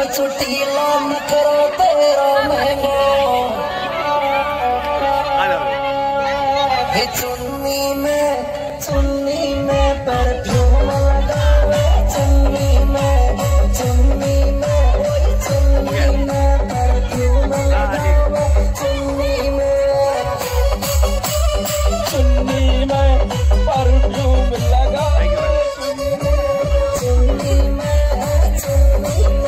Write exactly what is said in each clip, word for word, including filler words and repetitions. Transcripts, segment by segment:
छुट्टीला नखरा तेरा महंगो हे चुन्नी में चुन्नी में परफ्यूम लगावे चुन्नी में चुन्नी में वही चुन्नी में परफ्यूम लगावे चुन्नी में चुन्नी में परफ्यूम लगावे चुन्नी में चुन्नी में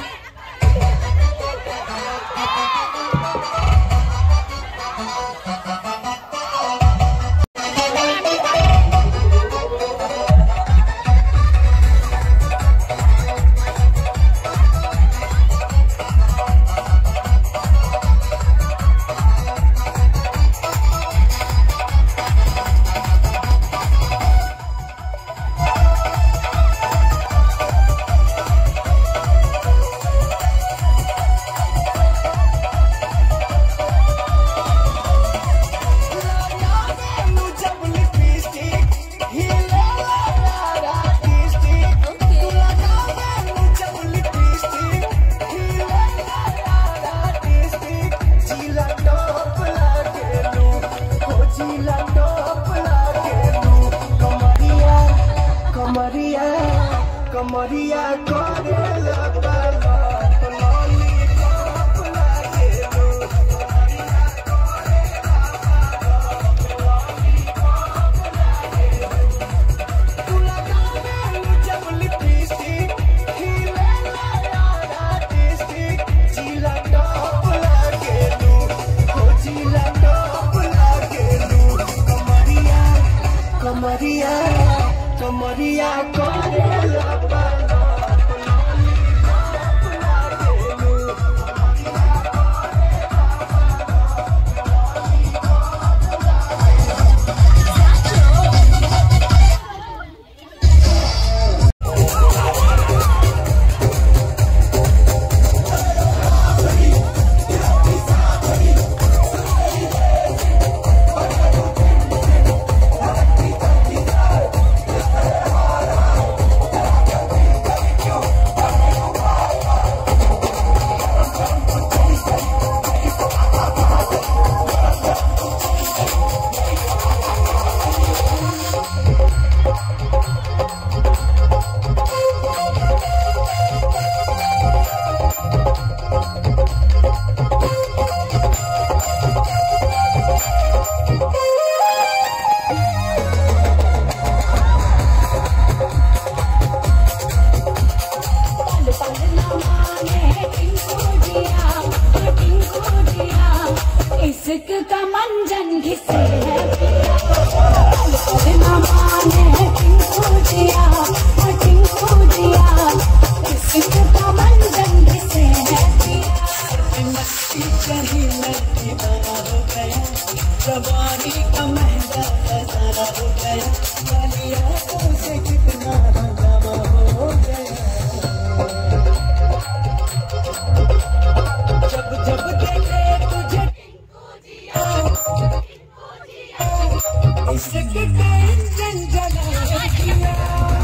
कमरिया करेला पाला लॉली कप लागे लो कमरिया करेला पाला लॉली कप लागे लो तू लगावे जब लिपस्टिक हिले यारा टिस्टिक जिला टॉप लागे लो हो जिला टॉप लागे लो कमरिया कमरिया कमरिया करेला पाला लॉली कप लागे लो कमरिया करेला पाला लॉली कप लागे इश्क का मंजन घिसे है पिया माने टिंकू जिया टिंकू जिया इश्क का मंजन घिसे है पिया मस्ती कहीं मैं दीवाना हो गया जवानी का महंगा नजारा हो गया वालिया तुमसे कितना हंगामा हो गया जब जब देखे तुझे इश्क का इंजन जला दिया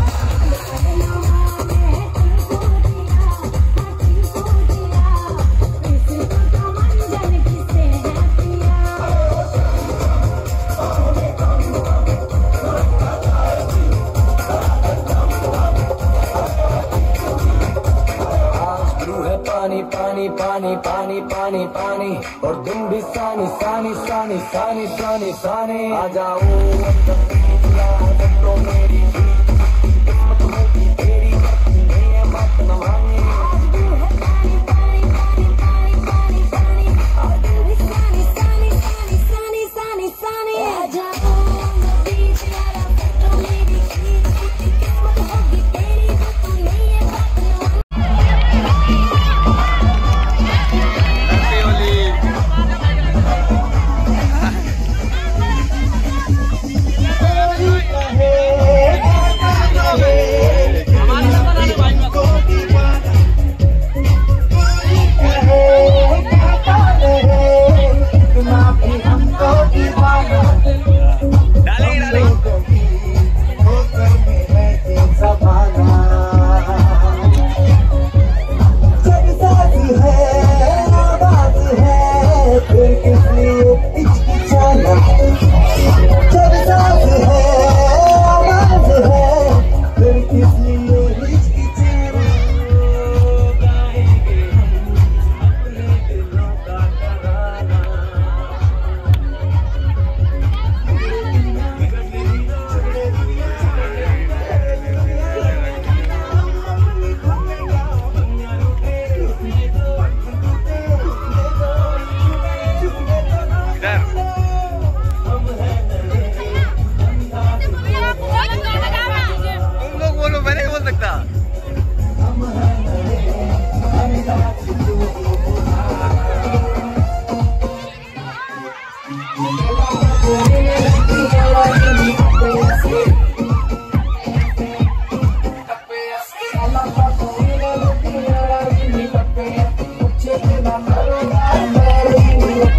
पानी पानी पानी पानी पानी पानी और तुम भी सानी सानी सानी सानी सानी सानी आ जाओ तो मेरी हिम्मत होगी तेरी नहीं है बात न मानी Go be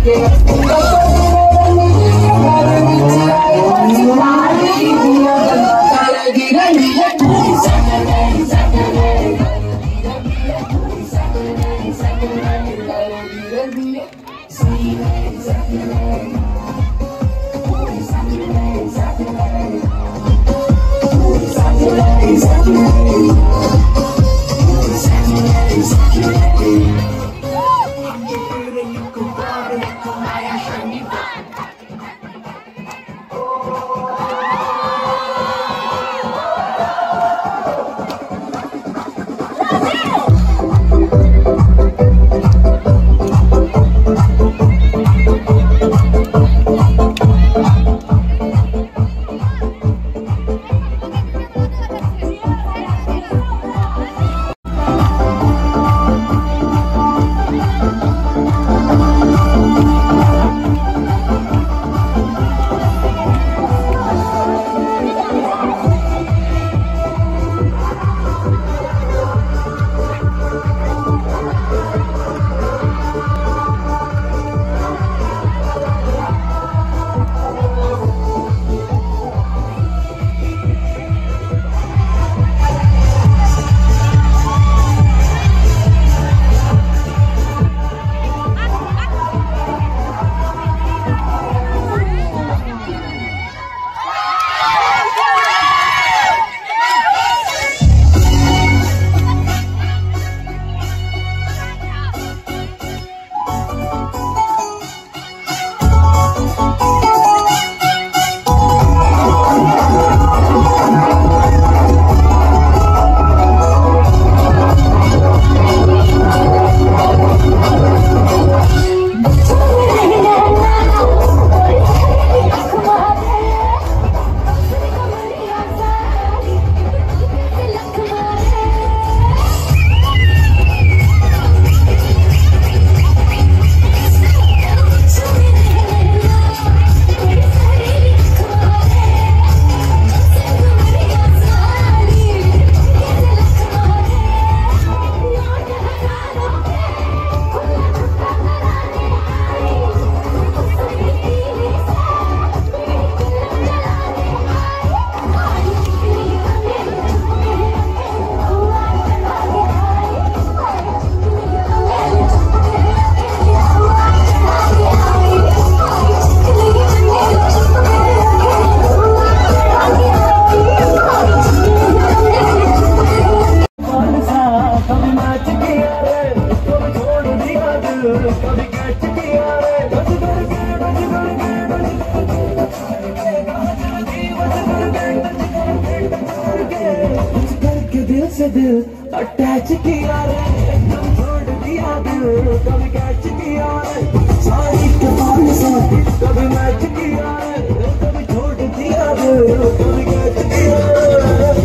से दिल अटैच किया रे, एकदम छोड़ दिया दिल, कभी कैच किया रे, सारी कहानी से कभी मैच किया रे, कभी छोड़ दिया दिल, कभी कैच किया रे।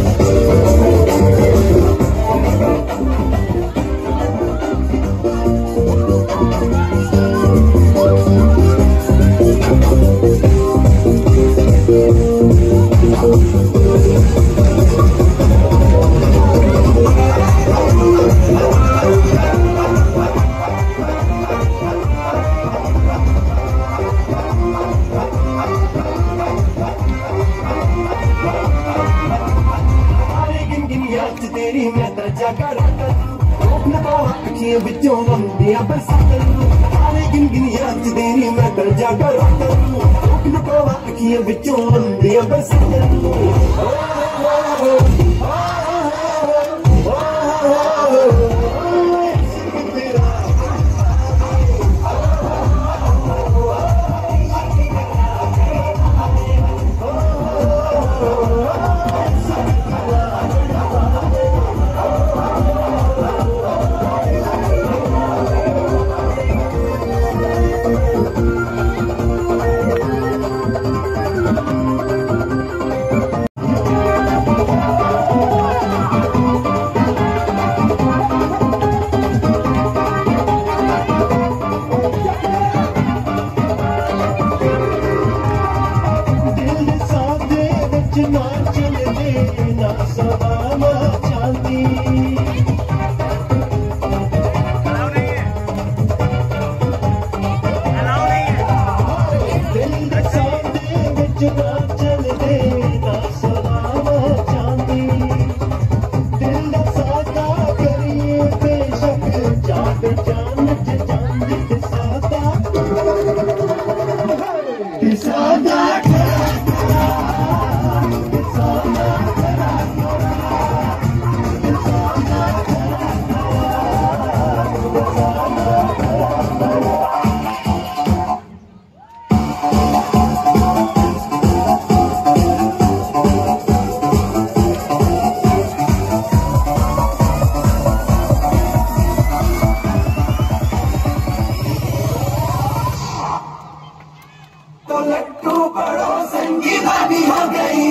तेरी मैं दर्जा कर अपने बाबा अखियां बिचों बंदियां बरसात सारे गिन गिन याद तेरी मैं दर्जा कर अपने बाबा अखियां बिचों बंदियां बरसात चुरा चल देना सलामा चांदी दिल दा सादा करिए बेशक चांद चांद चांद ते सादा ते सादा तो लट्टू बड़ो संगीता भी हो गई।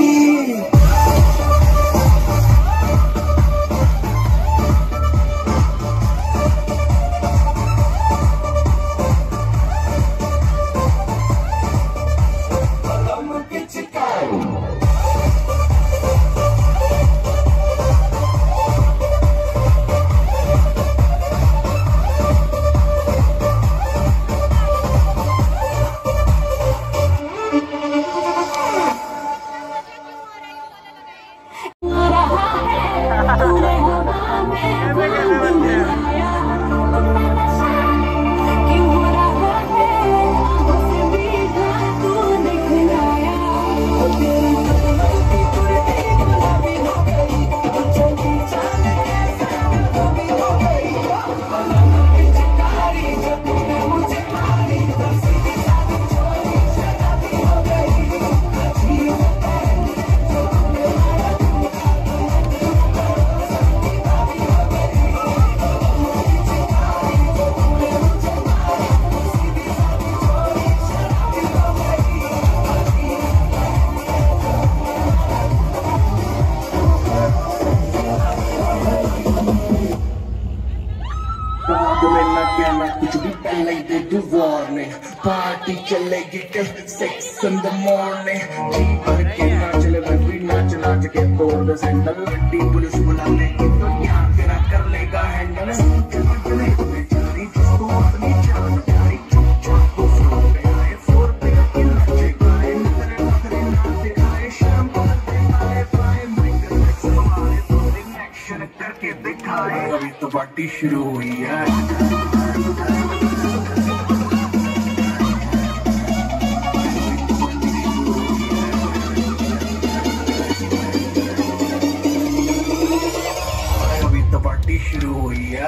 कुछ भी पहले दे दो वार्निंग पार्टी चलेगी till six in the morning जी भर के नाच ले बेबी नाच नाच के तोड़ दे सैंडल लट्टी पुलिस बुला लेगी तो यार तेरा कर लेगा हैंडल चले बेचारी जिसको अपनी जान प्यारी चुप चाप तो फ्लोर पे आए फोर पे के नाचे गाए नखरे नखरे नाच दिखाए शर्म करते आए पाए माइकल जैक्सन हमारे पूरे एक्शन करके दिखाए अभी तो पार्टी शुरू हुई है। शुरू हुई है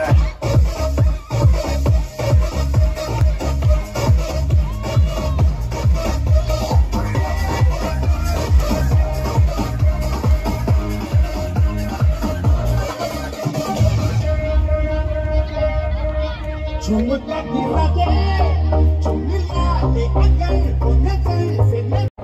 झुमका पूरा दे झुमला दे अगर कोने से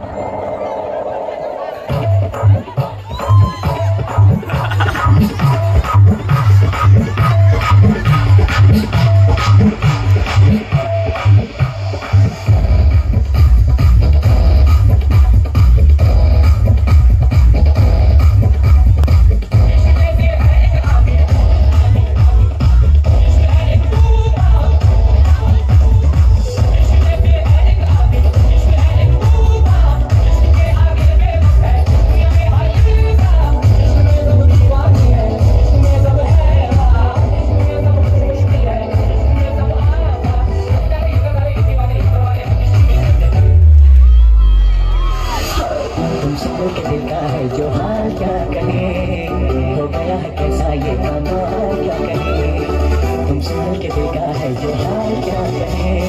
जो हाल क्या कहे हो गया है कैसा ये कमाल क्या कहे तुम सुन के देखा है जो हाल क्या कहे